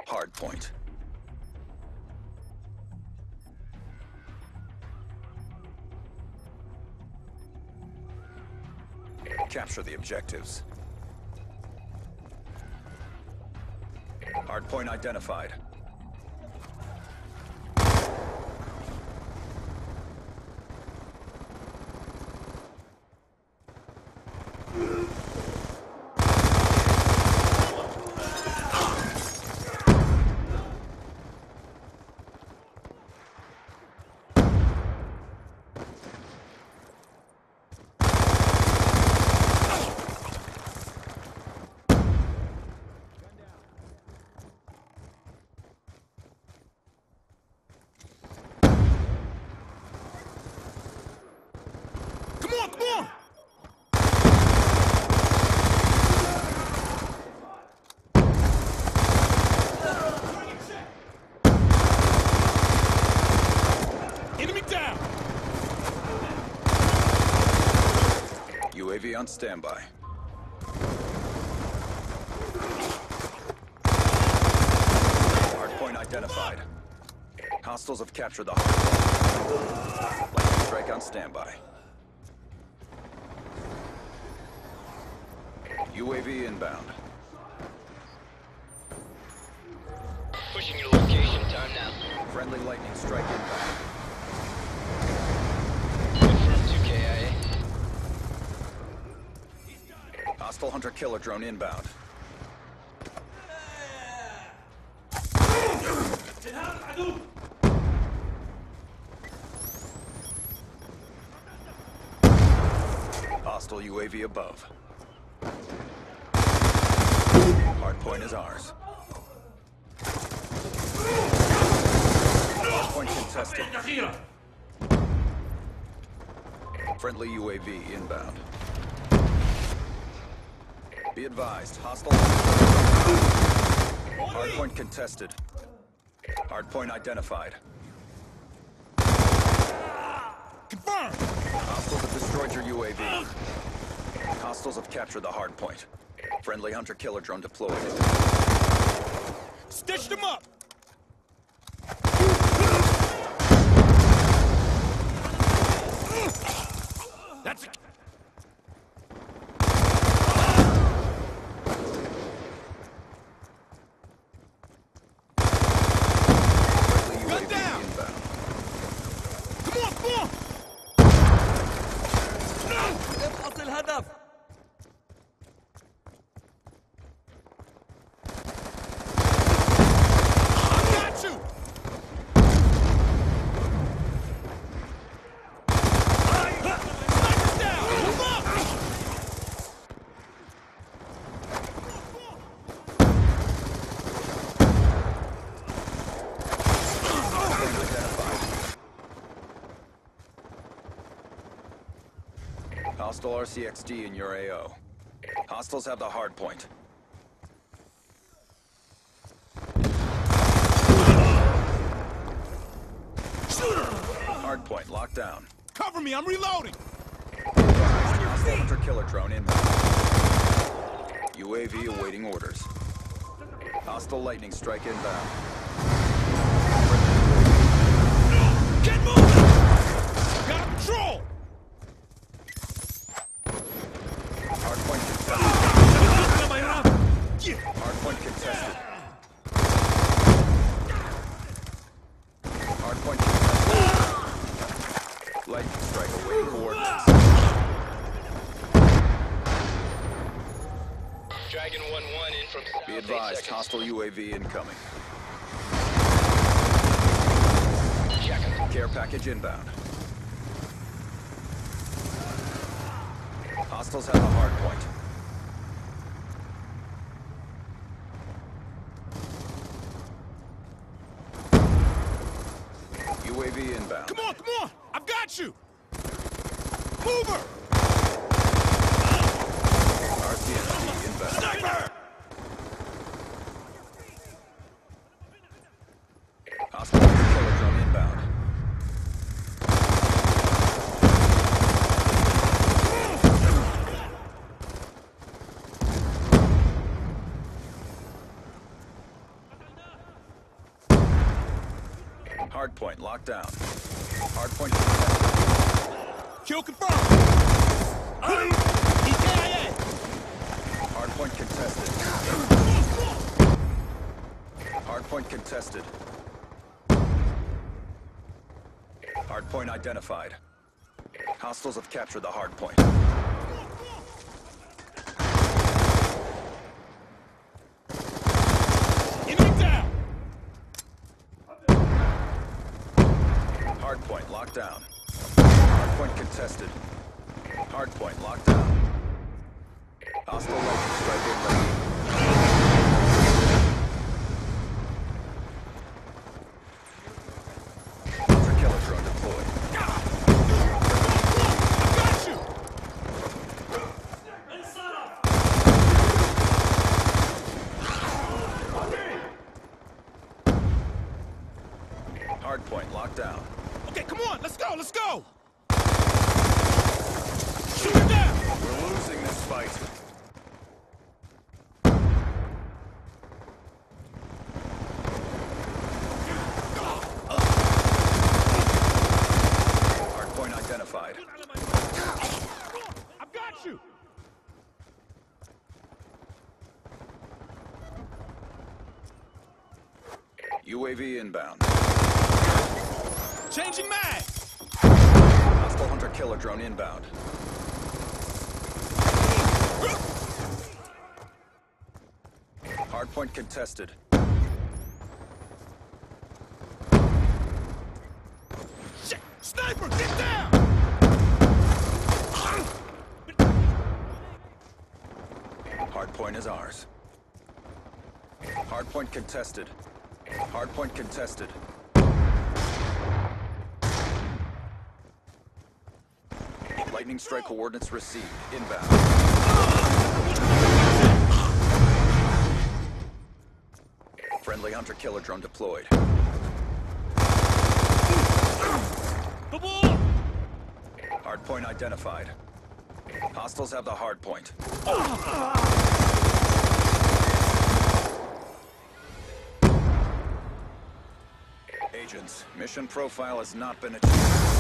Hard point. Capture the objectives. Hard point identified. UAV on standby. Hardpoint identified. Hostiles have captured the hardpoint. Lightning strike on standby. UAV inbound. Pushing your location, time now. Friendly lightning strike inbound. Confirm 2KIA. Hostile hunter-killer drone inbound. Hostile UAV above. Hardpoint is ours. Hardpoint contested. Friendly UAV inbound. Be advised, hostile. Hardpoint contested. Hardpoint identified. Confirmed! Hostiles have destroyed your UAV. Hostiles have captured the hardpoint. Friendly hunter-killer drone deployed. Stitched them up! That's a... Friendly UAV inbound. Come on, come on! ابحث الهدف! I got you! Sniper's down! Move up! Hostile RCXD in your AO. Hostiles have the hardpoint. Hardpoint locked down. Cover me, I'm reloading! Hostile hunter-killer drone inbound. UAV awaiting orders. Hostile lightning strike inbound. Get moving! Got control! Hardpoint contested. Hardpoint contested. Hardpoint contested. Lightning strike awaiting coordinates. Dragon 1-1 in from south. Be 8 advised, seconds. hostile UAV incoming. Check 'em. Care package inbound. Hostiles have the hardpoint. UAV inbound. Come on! I've got you! Mover! RCXD inbound. Sniper! Hostile killer drone inbound. Hardpoint locked down. Hardpoint contested. Kill confirmed. EKIA. Hardpoint contested. Hardpoint contested. Hardpoint identified. Hostiles have captured the hardpoint. Enemy down. Hardpoint locked down. Hardpoint contested. Hardpoint locked down. Hostile lightning strike inbound. Hunter killer drone deployed. Got you. Hardpoint locked down. Okay, come on. Let's go. Let's go. Shoot it down. We're losing this fight. Hardpoint identified. I've got you. UAV inbound. Changing mag. Hostile hunter killer drone inbound. Hardpoint contested. Shit. Sniper, get down. Hardpoint is ours. Hardpoint contested. Hardpoint contested. Lightning strike coordinates received. Inbound. Friendly hunter killer drone deployed. The ball. Hardpoint identified. Hostiles have the hardpoint. Agents, mission profile has not been achieved.